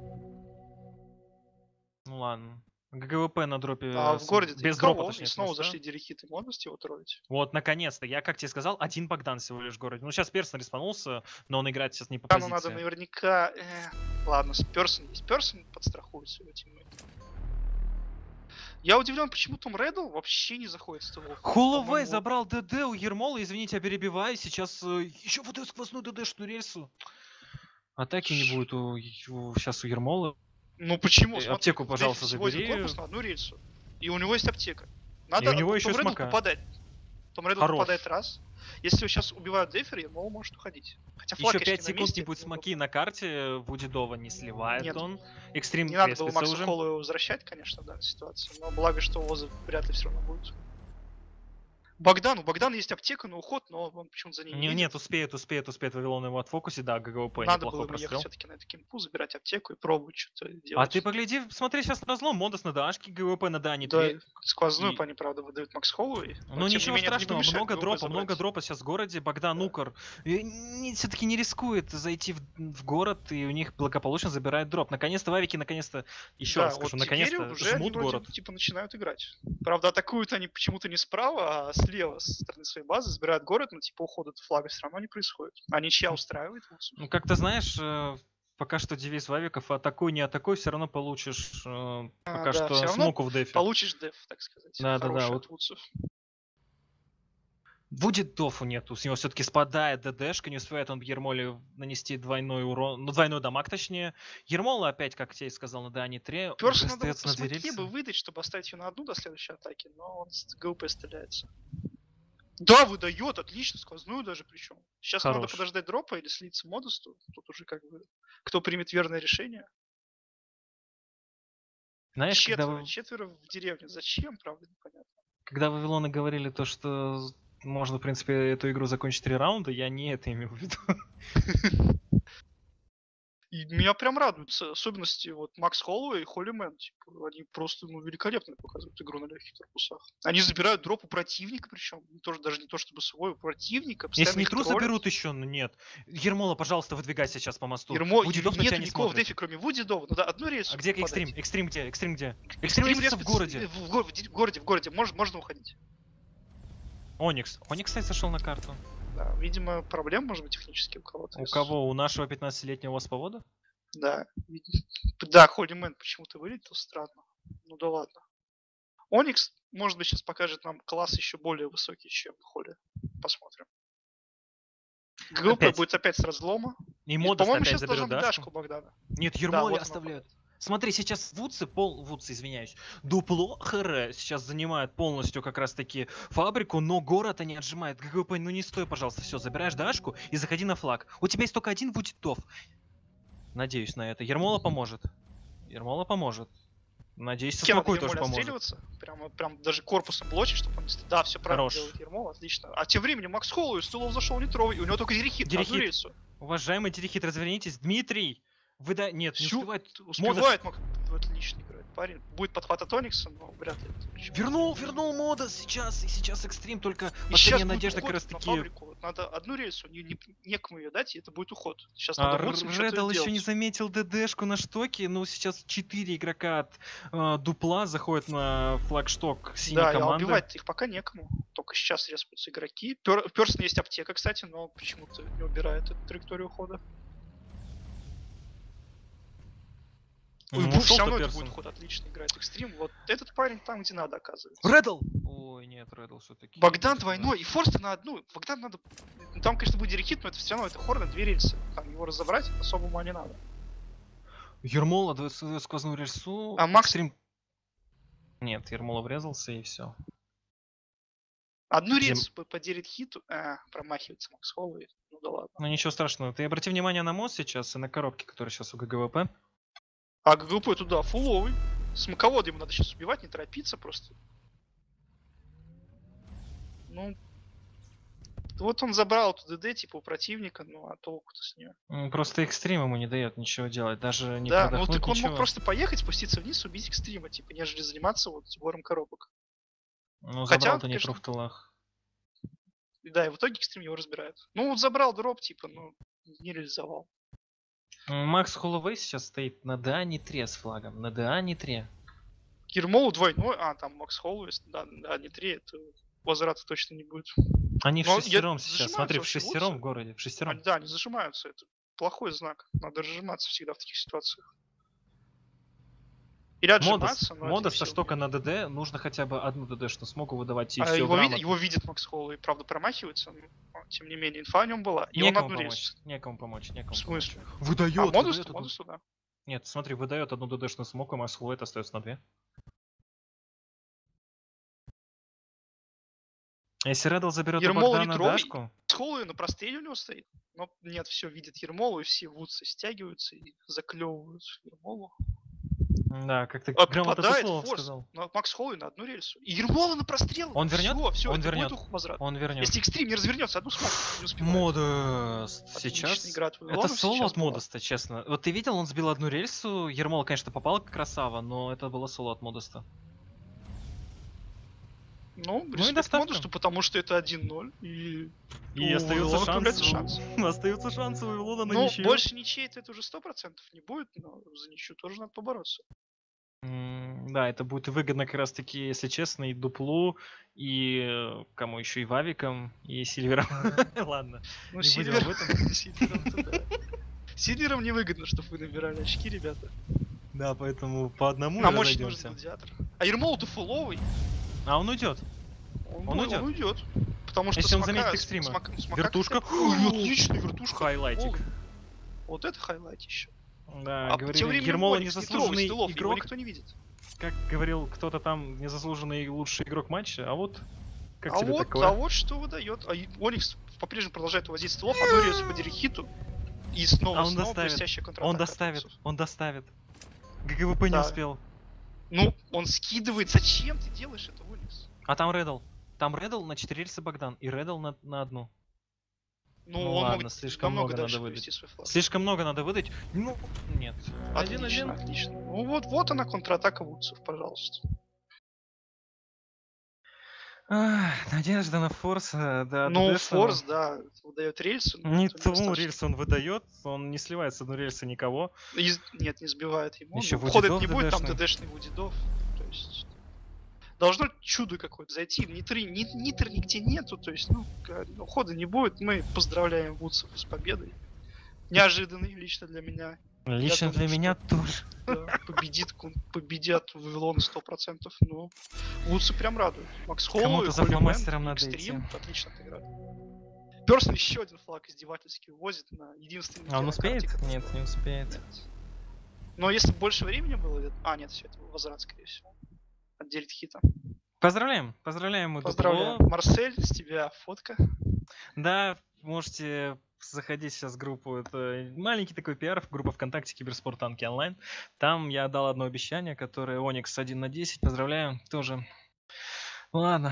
Ну ладно. ГГВП на дропе... А с- в городе без никого, дропа, и точнее, с снова моста. зашли Дирихит и Модость его троллить. Вот, наконец-то. Я, как тебе сказал, один Богдан всего лишь в городе. Ну, сейчас Персон респанулся, но он играет сейчас не по Да, ну позиции. надо наверняка... э, ладно, с Персон есть. Персон подстрахует своего тиммейта. Я удивлен, почему Том Реддл вообще не заходит с того. Холлоуэй По-моему, забрал ДД у Ермола, извините, я перебиваю. Сейчас э, еще выдает сквозную ДДшную рельсу. Атаки не Ш- будет у, сейчас у Ермола. Ну почему? Э, Смотри, аптеку, в пожалуйста, Дельфи всего один забери. корпус на одну рельсу. И у него есть аптека. Надо у него Том еще Реддлу смока. попадать. Том Реддл Хорош. попадает раз. Если его сейчас убивают Дефер, Ермол может уходить. Хотя флаг, Еще конечно, пять на секунд месте, не будет но смоки на карте. Вудидова не сливает Нет. он. Экстрим Не надо было респится Максу уже. Холлоуэю возвращать, конечно, да, ситуацию. Но благо, что Оза вряд ли все равно будет. Богдан, у Богдана есть аптека на уход, но он почему-то за ней не Не, едет. нет, успеет, успеет, успеет Вавилон его отфокусить, да, ГГВП, Надо неплохой было бы ехать прострел. все-таки на эту кемпу, забирать аптеку и пробовать что-то А делать. ты погляди, смотри сейчас на разлом, Модос на Дашке, ГВП на Дане Да, три. сквозную И- они, правда, выдают Макс Холлоуэй. но Ну тем не ничего менее, это не страшного, помешает много ГВП дропа, много забрать. дропа сейчас в городе. Богдан Да. Укр все-таки не рискует зайти в, в город, и у них благополучно забирает дроп. Наконец-то Вавики, наконец-то, еще Да, раз скажу, вот теперь наконец-то уже они жмут вроде город. типа начинают играть. Правда, атакуют они почему-то не справа, а слева, со стороны своей базы, забирают город, но типа ухода от флага все равно не происходит. А ничья устраивает. Ну, как ты знаешь, э, пока что девиз Вавиков атакуй, не атакуй, все равно получишь э, А, пока да, что все равно смоку в дефе. получишь деф, так сказать. Да, да, да, хороший вот. от Вудсов. Будет дофу нету, с него все-таки спадает ДДшка, не успевает он Ермоле нанести двойной урон, ну двойной дамаг точнее. Ермола опять, как тебе сказал, на Дане три, Персу уже надо вот остается по на две смоке рельсы. бы выдать, чтобы оставить ее на одну до следующей атаки, но он с ГВП стреляется. Да, выдает, отлично, сквозную даже причем. Сейчас надо Хорош. подождать дропа или слиться модусту. Тут уже как бы кто примет верное решение. Знаешь, когда, Четверо, вы- четверо в деревне. Зачем, правда, непонятно. когда Вавилоны говорили то, что можно, в принципе, эту игру закончить три раунда, я не это имел в виду. И меня прям радуют с- особенности вот Макс Холлоуэй и Холли Мэн. Типа, они просто ну, великолепно показывают игру на легких корпусах. Они забирают дроп у противника, причем тоже, даже не то чтобы свой, у противника. Если Постоянно не их тру троллят. заберут еще, ну нет. Ермола, пожалуйста, выдвигай сейчас по мосту. Ермо, Вудидов на нет тебя не никого в смотрит. дефе, кроме Вудидова. Ну да, одну рельсу. А где попадать. экстрим? Экстрим где? Экстрим где? Экстрим Экстрим респится в респится городе. В, го- в городе, в городе. Можно, можно уходить. Оникс. Оникс, кстати, зашел на карту. Да, видимо, проблем, может быть, технически у кого-то. У из- кого? У нашего пятнадцатилетнего восповода? Да. видимо. Да, Холли Мэн почему-то вылетел, странно. Ну да ладно. Оникс, может быть, сейчас покажет нам класс еще более высокий, чем Холли. Посмотрим. ГВП Опять. будет опять с разлома. И И, Модос по-моему, опять сейчас должна заберет быть Дашку. Дашку Богдана. Нет, Да, Ермоле вот она оставляют. Смотри, сейчас Вудсы, пол, Вудсы, извиняюсь, дупло ХР сейчас занимает полностью как раз таки фабрику, но город они отжимают. ГГП, ну не стой, пожалуйста, все, забираешь Дашку и заходи на флаг. У тебя есть только один Вудитов. Надеюсь на это. Ермола поможет. Ермола поможет. Надеюсь, со Кем надо смокой тоже Ермоле поможет. отстреливаться? Прямо, прям даже корпусом блочить, чтобы он не... ст- Да, все правильно Хорош. делает Ермол, отлично. А тем временем Макс Холлоуэй с тылов зашел литровый, и у него только дирихит, на одну Дирихит. рельсу. Уважаемый Терехит, развернитесь. Дмитрий! Вы да... Нет, не Всю- успевает. Успевает, Мак... отлично играет парень. Будет подхват от Оникса, но вряд ли. это очень Вернул, возможно. вернул Модос сейчас. И сейчас экстрим, только И последняя сейчас будет надежда как уход раз на таки... фабрику. Вот надо одну рельсу, не, не- некому ее дать, и это будет уход. Сейчас А, надо Вудсам что-то Реддл еще делать. не заметил ДДшку на штоке, но сейчас четыре игрока от э, дупла заходят на флагшток синей Да, и команды. убивать их пока некому. Только сейчас респутся игроки. Пер... У Персона есть аптека, кстати, но почему-то не убирает эту траекторию ухода. Ну, Ну, ушел все равно то это Персон. будет ход отлично играть экстрим. Вот этот парень там, где надо, оказывается. Реддл! Ой, нет, Реддл все-таки. Богдан двойной, и Форста на одну. Богдан надо... ну, Там, конечно, будет дирихит, но это все равно это хор на две рельсы. Там его разобрать особо ума не надо. Ермола дает свою сквозную рельсу. А Макс- Экстрим... Нет, Ермола врезался и все. Одну Зим- рельсу по, по дирихиту... А, промахивается Макс Холлоуэй. Ну да ладно. Ну ничего страшного. Ты обрати внимание на мост сейчас и на коробки, которые сейчас у ГГВП. А ГГП туда фуловый. Смоковода ему надо сейчас убивать, не торопиться просто. Ну... Вот он забрал эту ДД, типа, у противника, ну а толку-то с нее. М, Просто экстрим ему не дает ничего делать, даже не Да, ну продохнуть, так он ничего. мог просто поехать, спуститься вниз, убить экстрима, типа, нежели заниматься вот сбором коробок. Ну, хотя, забрал-то не конечно, в тылах. И да, и в итоге экстрим его разбирает. Ну вот забрал дроп, типа, ну, не реализовал. М, Макс Холлоуэй сейчас стоит на Дани три с флагом. На Дани три. Ермолу двойной, а, там Макс Холлоуэй, да, да, не три, это возврата точно не будет. Они в Но я- шестером сейчас. зажимаются Смотри, в вообще шестером лучше. в городе. В Они, шестером. да, они зажимаются, это плохой знак. Надо разжиматься всегда в таких ситуациях. Или Модос, отжиматься, но это Модос не со все штока на ДД нужно хотя бы одну ДДшную смогу выдавать и А все его, видит, грамотно. его видит Макс Холлоуэй, правда, промахивается, но тем не менее инфа о нем была. И он Некому одну помочь. рельсу. Некому помочь. Некому В смысле? помочь. Выдает. А, модус, выдает одну- модусу, да. Нет, смотри, выдает одну ДДшную смоку, и Макс Холлоуэй остается на две. Если Реддл заберет у Ермол Богдана литровый. Дашку, Макс Холлоуэй на простреле у него стоит. Но нет, все видит Ермолу, и все вудсы стягиваются и заклевывают Ермолу. Да, как ты А, грамотно попадает слово форс сказал. на Макс Холлоу на одну рельсу. И Ермола на прострел. Он вернет? Все, все, Он это вернет. будет возврат. Он вернет. Если Экстрим не развернется, одну смог не успевает. Модест Отличная сейчас. игра от Это Вавилонов соло сейчас от была. Модеста, честно. Вот ты видел, он сбил одну рельсу. Ермола, конечно, попал красава, но это было соло от Модеста. Ну, Ну и респект доставка. Модесту, потому что это один ноль. И, И у остается Вавилонов шанс. появляется шанс. Остается шанс у Вавилона на Ну, ничью. больше ничей это уже сто процентов не будет, но за ничью тоже надо побороться. М, Да, это будет выгодно как раз таки, если честно, и Дуплу, и э, кому еще, и Вавикам, и Сильверам. Ладно, Ну, не будем Сильвер... об этом. Сильвером-то да. Сильверам невыгодно, чтобы вы набирали очки, ребята. Да, поэтому по одному Нам и очень нужен разойдемся. гладиатор. А Ермол-то фуловый. А он уйдет. Он, Он бо- уйдет. он уйдет. Потому что Если он смока- заметит с- экстрима. смока- смока Вертушка. как-то- Ой, отличная вертушка. Хайлайтик. Полный. Вот это хайлайт еще. Да, А говорили, тем временем Ермола Оникс не трогай незаслуженный стылов, его игрок. никто не видит. Как говорил кто-то там, незаслуженный лучший игрок матча. А вот как а тебе вот, такое? а вот что выдает. А и- Оникс по-прежнему продолжает увозить стылов, одну рельсу по дирихиту. И снова, А он снова доставит. блестящая контратака. Он от доставит, Ониксов. он доставит. ГГВП не Да. успел. Ну, он скидывает. Зачем ты делаешь это, Оникс? А там Реддл. Там Реддл на четыре рельсы Богдан. И Реддл на, на одну. Ну, Ну он ладно, мог слишком намного много дальше надо повести выдать. свой флаг. Слишком много надо выдать. Ну, нет. Отлично, Один-один. отлично. Ну вот, вот она контратака Вудсов, пожалуйста. Ах, надежда на форс, э, да, Ну, ДДшного. форс, да, выдает рельсу. но Не это ту недостаточно. рельсу он выдает, он не сливает с одной рельсы никого. Из- Нет, не сбивает ему. Ещё Ну, входа Вудидов не будет, там ДДшный. ДДшный Вудидов. То есть должно чудо какое-то зайти. Нитры, ни, нитр нигде нету. То есть, ну, ка- ну, хода не будет. Мы поздравляем Вудсов с победой. Неожиданный лично для меня. Лично думаю, для что- меня тоже. Да, победит, кон- победят Вавилон сто процентов. Ну, Вудсы прям радуют. Макс Холлоу и Кому-то за Холли Мэн, фломастером и надо Экстрим идти. отлично отыграли. Персон еще один флаг издевательски увозит на единственный. А он успеет? карте, который- Нет, не успеет. Нет. Но если бы больше времени было... я- А, нет, все, это возврат, скорее всего. Отделит хита. Поздравляем, поздравляем мы Поздравляю. Дупло. Марсель, с тебя фотка. Да, можете заходить сейчас в группу. Это маленький такой пиар, группа ВКонтакте Киберспорт Танки Онлайн. Там я дал одно обещание, которое Оникс один на десять. Поздравляю, тоже. Ладно.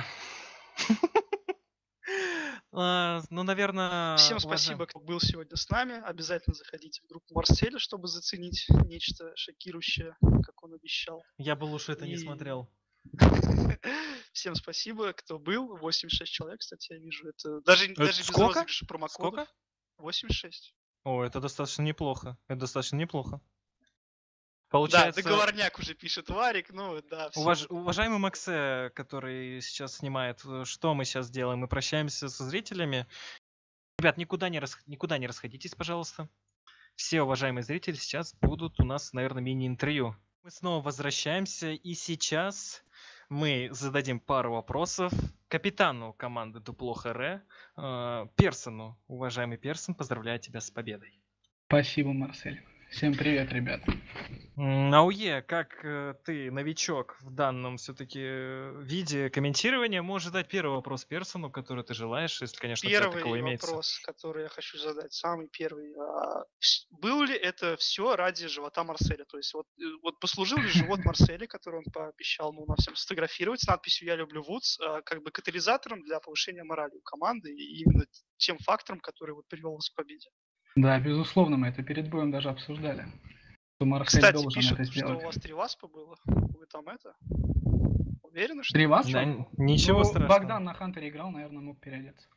А, Ну, наверное... Всем спасибо, кто был сегодня с нами. Обязательно заходите в группу Марселя, чтобы заценить нечто шокирующее, как он обещал. Я бы лучше это не И- смотрел. Всем спасибо, кто был. восемьдесят шесть человек, кстати, я вижу. Это даже, даже без сколько? розыгрыша промокодов. Сколько? восемьдесят шесть. О, это достаточно неплохо. Это достаточно неплохо. Да, Получается, договорняк уже пишет Варик. Ну да, всё. уваж- уважаемый Максе, который сейчас снимает, э, что мы сейчас делаем? Мы прощаемся со зрителями. Ребят, никуда не, рас- никуда не расходитесь, пожалуйста. Все уважаемые зрители сейчас будут у нас, наверное, мини-интервью. Мы снова возвращаемся, и сейчас мы зададим пару вопросов капитану команды Дупло ХР, э, Персону. Уважаемый Персон, поздравляю тебя с победой. Спасибо, Марсель. Всем привет, ребят. М, Ауе, как э, ты, новичок в данном все-таки виде комментирования, можешь задать первый вопрос Персону, который ты желаешь, если, конечно, у тебя такого Первый имеется. вопрос, который я хочу задать, самый первый. А, вс- Был ли это все ради живота Марселя? То есть вот, э, вот послужил ли живот Марселя, который он пообещал ну, на всем сфотографировать с надписью «Я люблю Вудс», а, как бы катализатором для повышения морали у команды и именно тем фактором, который вот привел вас к победе? Да, безусловно, мы это перед боем даже обсуждали. Что Марсель Кстати, должен пишут, это что сделать. у вас три васпа было. Вы там это? Уверены, что? Три вас, Да, что? н- ничего Ну, страшного. Богдан на Хантере играл, наверное, мог переодеться.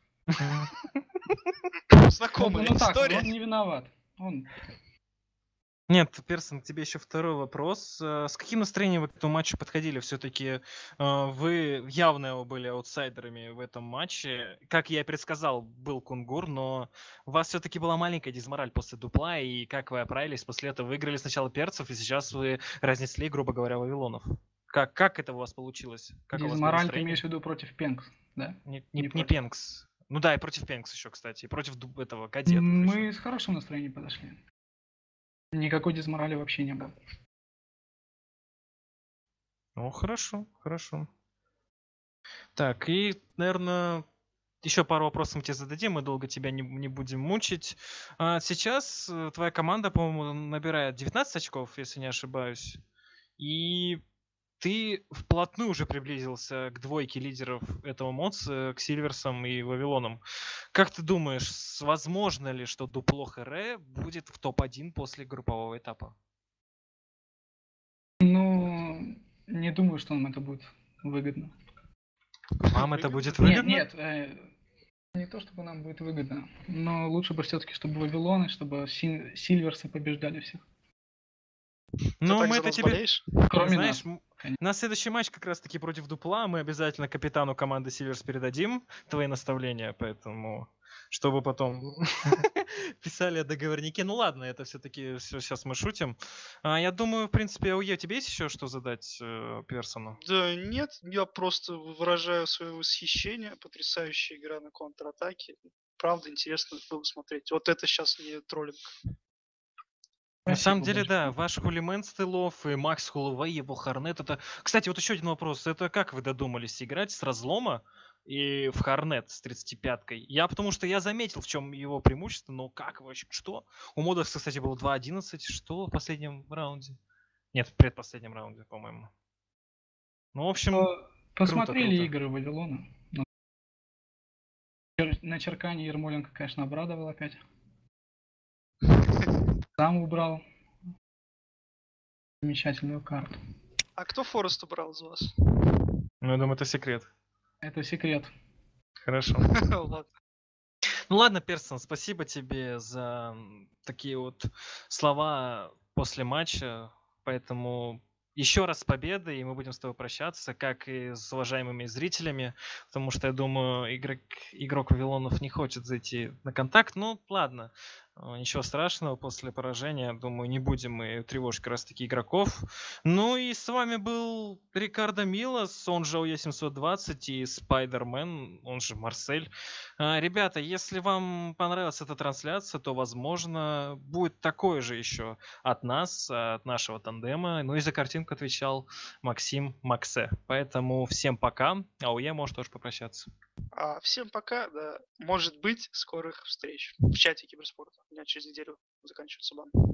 Знакомая ну, ну так, история. он не виноват. Он Нет, Персон, к тебе еще второй вопрос. Э, С каким настроением вы к этому матчу подходили? Все-таки вы явно были аутсайдерами в этом матче. Как я и предсказал, был Кунгур, но у вас все-таки была маленькая дизмораль после дупла, и как вы оправились после этого? Выиграли сначала перцев, и сейчас вы разнесли, грубо говоря, Вавилонов. Как, как это у вас получилось? Как у вас было дизмораль ты настроение? имеешь в виду против Пенкс, да? Не, не, не не против. Пенкс. Ну да, и против Пенкс еще, кстати. И против ду- этого кадетов. еще. Мы с хорошим настроением подошли. Никакой дизморали вообще не было. Ну, хорошо, хорошо. Так, и, наверное, еще пару вопросов мы тебе зададим, мы долго тебя не, не будем мучить. А сейчас э, твоя команда, по-моему, набирает девятнадцать очков, если не ошибаюсь. И ты вплотную уже приблизился к двойке лидеров этого модс, э, к Сильверсам и Вавилонам. Как ты думаешь, с- возможно ли, что дупло Хэре будет в топ один после группового этапа? Ну, не думаю, что нам это будет выгодно. Вам это Выгодно? будет Нет, выгодно? нет, э, не то, чтобы нам будет выгодно, но лучше бы все-таки, чтобы Вавилоны, чтобы Син- Сильверсы побеждали всех. Ты Ну, так мы за это нас тебе, болеешь? Кроме знаешь, нас, м, конечно. на следующий матч как раз-таки против дупла мы обязательно капитану команды Сильверс передадим твои наставления, поэтому чтобы потом писали о договорнике. Ну ладно, это все-таки сейчас мы шутим. А, я думаю, в принципе, АУЕ, тебе есть еще что задать э, Персону? Да нет, я просто выражаю свое восхищение. Потрясающая игра на контратаке. Правда, интересно было смотреть. Вот это сейчас не троллинг. На самом Спасибо деле, да, большое. ваш Хулимен Стылов и Макс Хулувей, его Харнет, это... Кстати, вот еще один вопрос. Это как вы додумались играть с разлома и в Харнет с тридцать пяткой? Я потому что я заметил, в чем его преимущество, но как вообще, что? У Модекса, кстати, было два одиннадцать, что в последнем раунде? Нет, в предпоследнем раунде, по-моему. Ну, в общем, По- круто, Посмотрели круто. игры Вавилона. Ну, чер- На Черкане Ермоленко, конечно, обрадовал опять. Сам убрал замечательную карту. А кто Форест убрал из вас? Ну, я думаю, это секрет. Это секрет. Хорошо. Ладно. Ну ладно, Персон, спасибо тебе за м, такие вот слова после матча. Поэтому еще раз с победой, и мы будем с тобой прощаться, как и с уважаемыми зрителями, потому что, я думаю, игрок, игрок Вавилонов не хочет зайти на контакт. Ну, ладно, э, ничего страшного, после поражения, думаю, не будем мы тревожить как раз таки игроков. Ну и с вами был Рикардо Милос, он же АОЕ семьсот двадцать, и Спайдермен, он же Марсель. А, Ребята, если вам понравилась эта трансляция, то, возможно, будет такое же еще от нас, а, от нашего тандема. Ну и за картинку отвечал Максим Максе. Поэтому всем пока. АОЕ может тоже попрощаться. А всем пока, да. Может быть, скорых встреч в чате Киберспорта. У меня через неделю заканчивается бан.